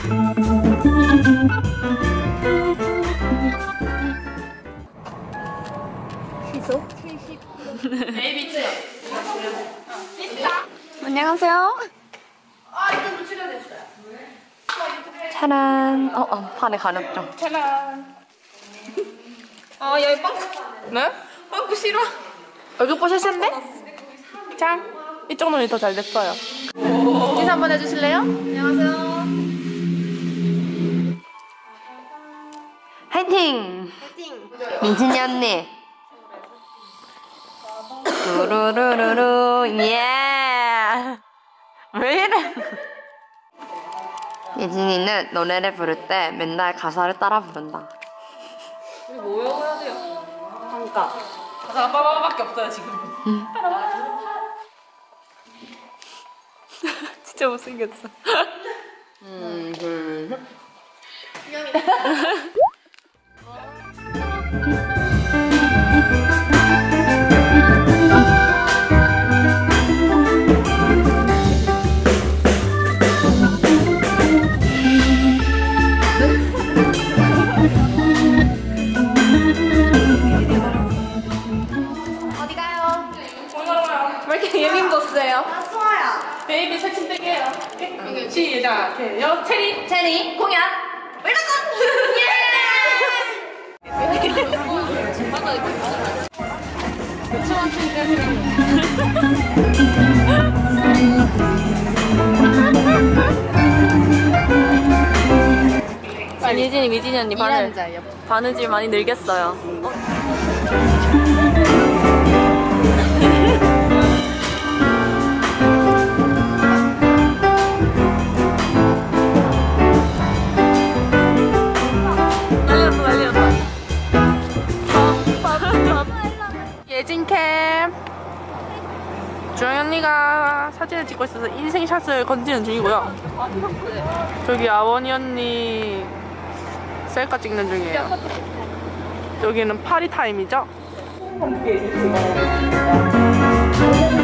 시속 70km. 베이비 치어. 안녕하세요. 이거 출연했어요. 차란. 판에 가렸죠. 짜란. 여기 빵꾸. 네? 빵꾸 싫어. 얼굴 뽀샤신데? 짠. 이쪽 눈이 더 잘 됐어요. 인사 한번 해주실래요? 안녕하세요. 화이팅! 민진이 언니. 루루루루루 예. 왜 이래? 예진이는 노래를 부를 때 맨날 가사를 따라 부른다. 우리 뭐 외워야 돼요? 한가. 가사가 빠바바밖에 없어요 지금. 진짜 못생겼어. 어디 가요? 왜 이렇게 예민 보스예요? 수아야. 베이비 새침대기예요. 시작. 해요. 체리 공연. 웰컴. 예진이 미진이 언니 바느질 많이 늘겠어요. 예진캠. 주영이 언니가 사진을 찍고 있어서 인생샷을 건지는 중이고요. 저기 아원이 언니 셀카 찍는 중이에요. 여기는 파리 타임이죠?